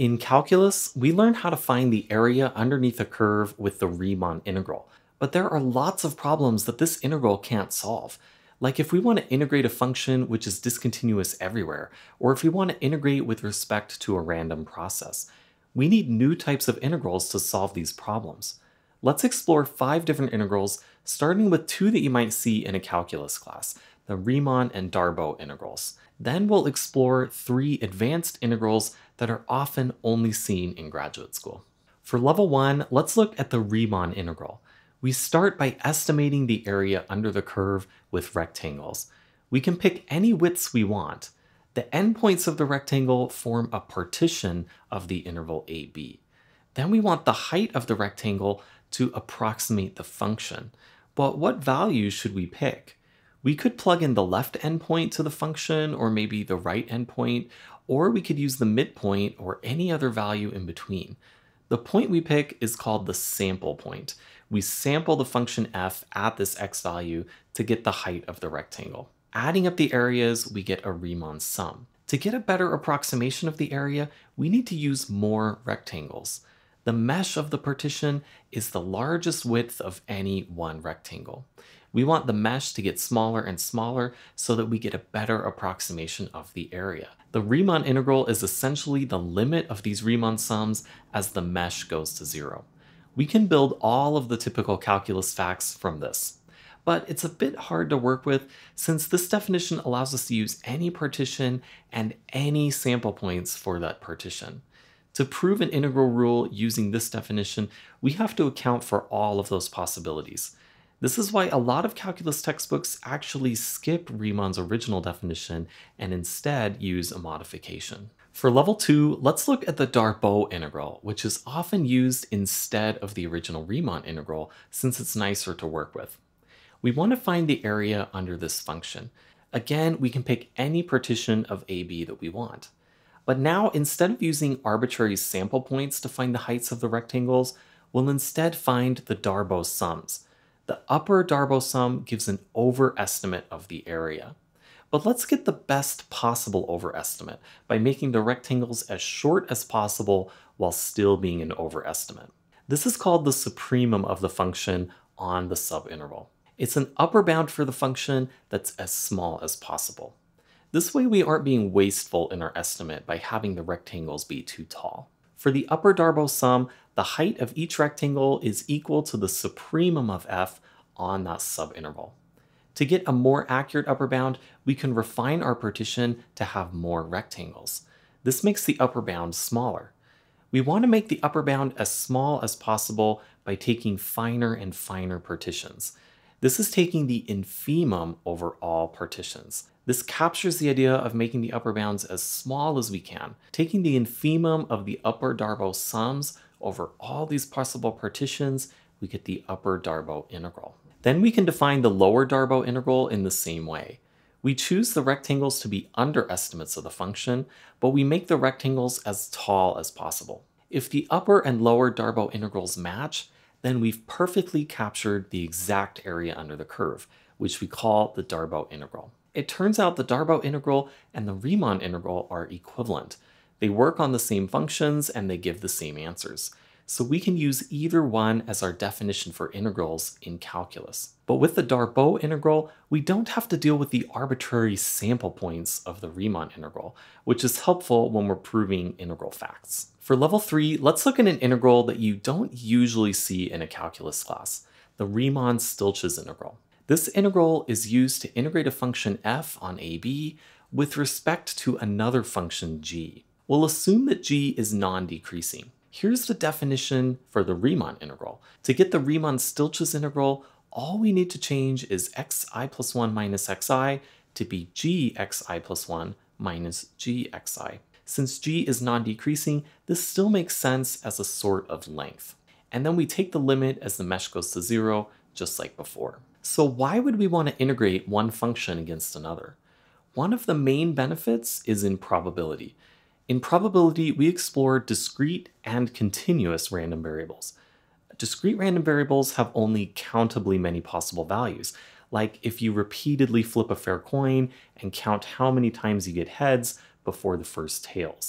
In calculus, we learn how to find the area underneath a curve with the Riemann integral. But there are lots of problems that this integral can't solve. Like if we want to integrate a function which is discontinuous everywhere, or if we want to integrate with respect to a random process. We need new types of integrals to solve these problems. Let's explore 5 different integrals, starting with 2 that you might see in a calculus class, the Riemann and Darboux integrals. Then we'll explore 3 advanced integrals that are often only seen in graduate school. For level 1, let's look at the Riemann integral. We start by estimating the area under the curve with rectangles. We can pick any widths we want. The endpoints of the rectangle form a partition of the interval AB. Then we want the height of the rectangle to approximate the function. But what value should we pick? We could plug in the left endpoint to the function, or maybe the right endpoint, or we could use the midpoint or any other value in between. The point we pick is called the sample point. We sample the function f at this x value to get the height of the rectangle. Adding up the areas, we get a Riemann sum. To get a better approximation of the area, we need to use more rectangles. The mesh of the partition is the largest width of any one rectangle. We want the mesh to get smaller and smaller so that we get a better approximation of the area. The Riemann integral is essentially the limit of these Riemann sums as the mesh goes to 0. We can build all of the typical calculus facts from this. But it's a bit hard to work with since this definition allows us to use any partition and any sample points for that partition. To prove an integral rule using this definition, we have to account for all of those possibilities. This is why a lot of calculus textbooks actually skip Riemann's original definition and instead use a modification. For level 2, let's look at the Darboux integral, which is often used instead of the original Riemann integral since it's nicer to work with. We want to find the area under this function. Again, we can pick any partition of AB that we want. But now, instead of using arbitrary sample points to find the heights of the rectangles, we'll instead find the Darboux sums. The upper Darboux sum gives an overestimate of the area. But let's get the best possible overestimate by making the rectangles as short as possible while still being an overestimate. This is called the supremum of the function on the subinterval. It's an upper bound for the function that's as small as possible. This way we aren't being wasteful in our estimate by having the rectangles be too tall. For the upper Darboux sum, the height of each rectangle is equal to the supremum of f on that subinterval. To get a more accurate upper bound, we can refine our partition to have more rectangles. This makes the upper bound smaller. We want to make the upper bound as small as possible by taking finer and finer partitions. This is taking the infimum over all partitions. This captures the idea of making the upper bounds as small as we can. Taking the infimum of the upper Darboux sums over all these possible partitions, we get the upper Darboux integral. Then we can define the lower Darboux integral in the same way. We choose the rectangles to be underestimates of the function, but we make the rectangles as tall as possible. If the upper and lower Darboux integrals match, then we've perfectly captured the exact area under the curve, which we call the Darboux integral. It turns out the Darboux integral and the Riemann integral are equivalent. They work on the same functions and they give the same answers. So we can use either one as our definition for integrals in calculus. But with the Darboux integral, we don't have to deal with the arbitrary sample points of the Riemann integral, which is helpful when we're proving integral facts. For level 3, let's look at an integral that you don't usually see in a calculus class, the Riemann-Stieltjes integral. This integral is used to integrate a function f on AB with respect to another function g. We'll assume that g is non-decreasing. Here's the definition for the Riemann integral. To get the Riemann-Stieltjes integral, all we need to change is xi plus 1 minus xi to be gxi plus 1 minus gxi. Since g is non-decreasing, this still makes sense as a sort of length. And then we take the limit as the mesh goes to 0, just like before. So why would we want to integrate one function against another? One of the main benefits is in probability. In probability, we explore discrete and continuous random variables. Discrete random variables have only countably many possible values, like if you repeatedly flip a fair coin and count how many times you get heads before the first tails.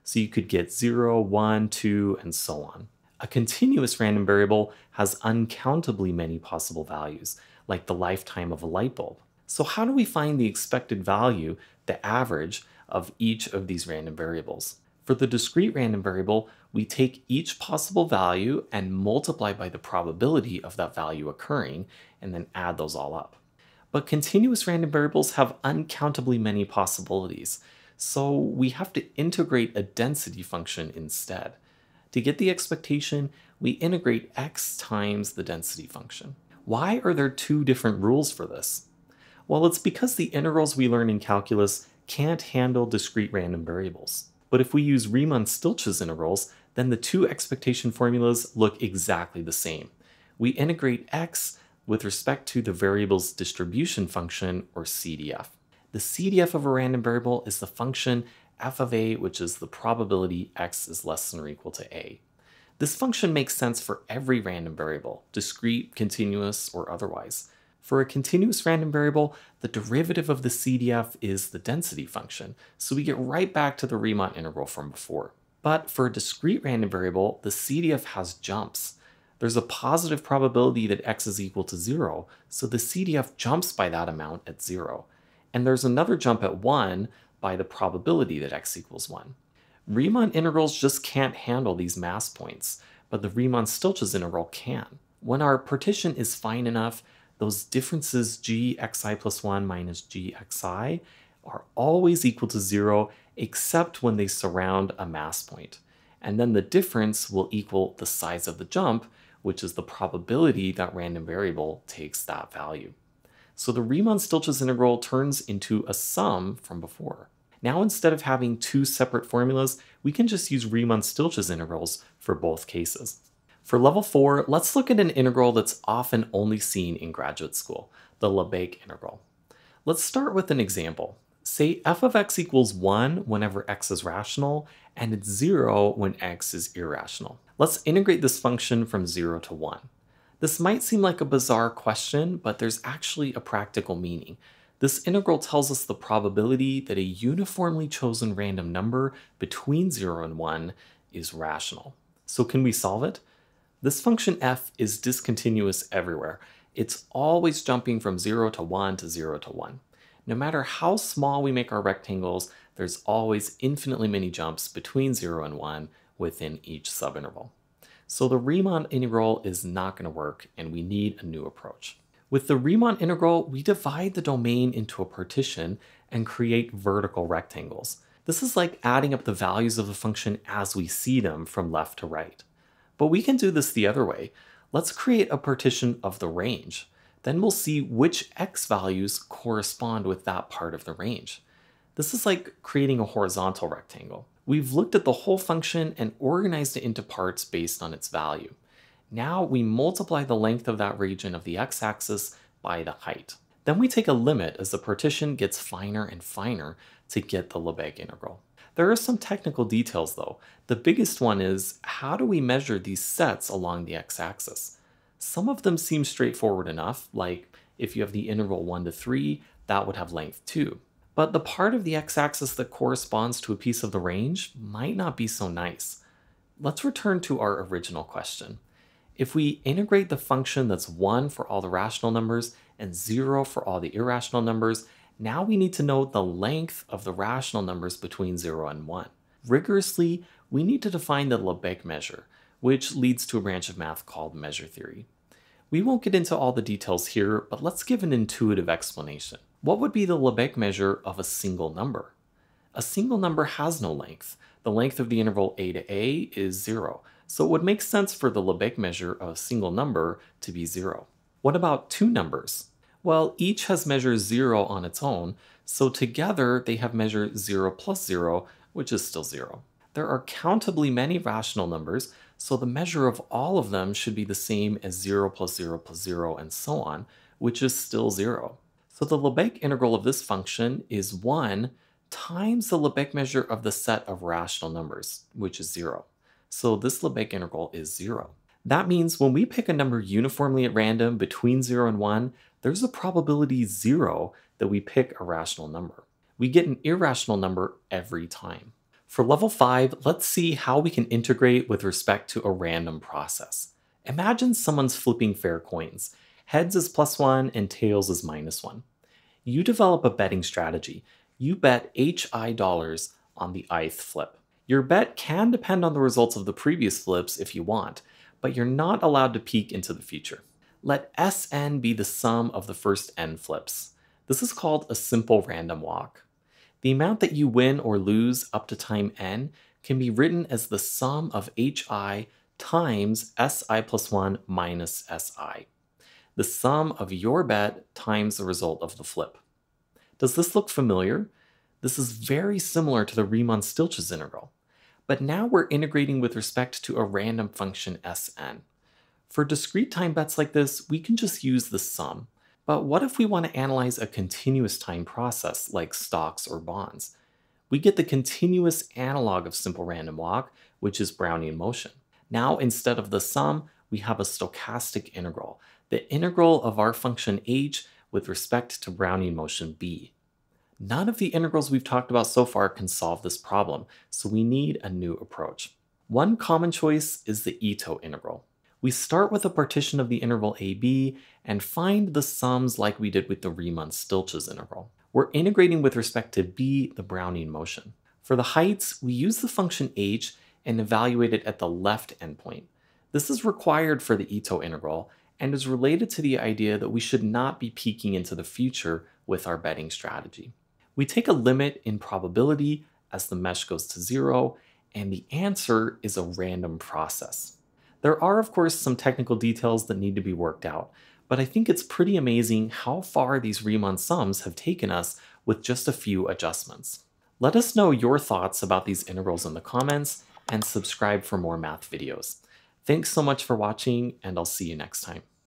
So you could get 0, 1, 2, and so on. A continuous random variable has uncountably many possible values, like the lifetime of a light bulb. So how do we find the expected value, the average, of each of these random variables? For the discrete random variable, we take each possible value and multiply by the probability of that value occurring, and then add those all up. But continuous random variables have uncountably many possibilities, so we have to integrate a density function instead. To get the expectation, we integrate x times the density function. Why are there two different rules for this? Well, it's because the integrals we learn in calculus can't handle discrete random variables. But if we use Riemann-Stieltjes integrals, then the two expectation formulas look exactly the same. We integrate x with respect to the variable's distribution function, or CDF. The CDF of a random variable is the function f of a, which is the probability x is less than or equal to a. This function makes sense for every random variable, discrete, continuous, or otherwise. For a continuous random variable, the derivative of the CDF is the density function, so we get right back to the Riemann integral from before. But for a discrete random variable, the CDF has jumps. There's a positive probability that x is equal to 0, so the CDF jumps by that amount at 0. And there's another jump at 1 by the probability that x equals 1. Riemann integrals just can't handle these mass points, but the Riemann-Stieltjes integral can. When our partition is fine enough, those differences gxi plus 1 minus gxi are always equal to 0 except when they surround a mass point. And then the difference will equal the size of the jump, which is the probability that random variable takes that value. So the Riemann-Stieltjes integral turns into a sum from before. Now instead of having two separate formulas, we can just use Riemann-Stieltjes integrals for both cases. For level 4, let's look at an integral that's often only seen in graduate school, the Lebesgue integral. Let's start with an example. Say f of x equals 1 whenever x is rational, and it's 0 when x is irrational. Let's integrate this function from 0 to 1. This might seem like a bizarre question, but there's actually a practical meaning. This integral tells us the probability that a uniformly chosen random number between 0 and 1 is rational. So can we solve it? This function f is discontinuous everywhere. It's always jumping from 0 to 1 to 0 to 1. No matter how small we make our rectangles, there's always infinitely many jumps between 0 and 1 within each subinterval. So the Riemann integral is not going to work, and we need a new approach. With the Riemann integral, we divide the domain into a partition and create vertical rectangles. This is like adding up the values of the function as we see them from left to right. But we can do this the other way. Let's create a partition of the range. Then we'll see which x values correspond with that part of the range. This is like creating a horizontal rectangle. We've looked at the whole function and organized it into parts based on its value. Now we multiply the length of that region of the x-axis by the height. Then we take a limit as the partition gets finer and finer to get the Lebesgue integral. There are some technical details though. The biggest one is, how do we measure these sets along the x-axis? Some of them seem straightforward enough, like if you have the interval 1 to 3, that would have length 2. But the part of the x-axis that corresponds to a piece of the range might not be so nice. Let's return to our original question. If we integrate the function that's 1 for all the rational numbers and 0 for all the irrational numbers, now we need to know the length of the rational numbers between 0 and 1. Rigorously, we need to define the Lebesgue measure, which leads to a branch of math called measure theory. We won't get into all the details here, but let's give an intuitive explanation. What would be the Lebesgue measure of a single number? A single number has no length. The length of the interval a to a is 0, so it would make sense for the Lebesgue measure of a single number to be 0. What about two numbers? Well, each has measure 0 on its own, so together they have measure 0 plus 0, which is still 0. There are countably many rational numbers, so the measure of all of them should be the same as 0 plus 0 plus 0 and so on, which is still 0. So the Lebesgue integral of this function is 1 times the Lebesgue measure of the set of rational numbers, which is 0. So this Lebesgue integral is 0. That means when we pick a number uniformly at random between 0 and 1, there's a probability 0 that we pick a rational number. We get an irrational number every time. For level 5, let's see how we can integrate with respect to a random process. Imagine someone's flipping fair coins. Heads is +1 and tails is -1. You develop a betting strategy. You bet HI dollars on the ith flip. Your bet can depend on the results of the previous flips if you want, but you're not allowed to peek into the future. Let Sn be the sum of the first n flips. This is called a simple random walk. The amount that you win or lose up to time n can be written as the sum of hi times si plus 1 minus si. The sum of your bet times the result of the flip. Does this look familiar? This is very similar to the Riemann-Stieltjes integral. But now we're integrating with respect to a random function Sn. For discrete time bets like this, we can just use the sum. But what if we want to analyze a continuous time process like stocks or bonds? We get the continuous analog of simple random walk, which is Brownian motion. Now, instead of the sum, we have a stochastic integral, the integral of our function h with respect to Brownian motion b. None of the integrals we've talked about so far can solve this problem, so we need a new approach. One common choice is the Itô integral. We start with a partition of the interval AB and find the sums like we did with the Riemann-Stieltjes integral. We're integrating with respect to b, the Brownian motion. For the heights, we use the function h and evaluate it at the left endpoint. This is required for the Itô integral and is related to the idea that we should not be peeking into the future with our betting strategy. We take a limit in probability as the mesh goes to 0, and the answer is a random process. There are, of course, some technical details that need to be worked out, but I think it's pretty amazing how far these Riemann sums have taken us with just a few adjustments. Let us know your thoughts about these integrals in the comments, and subscribe for more math videos. Thanks so much for watching, and I'll see you next time.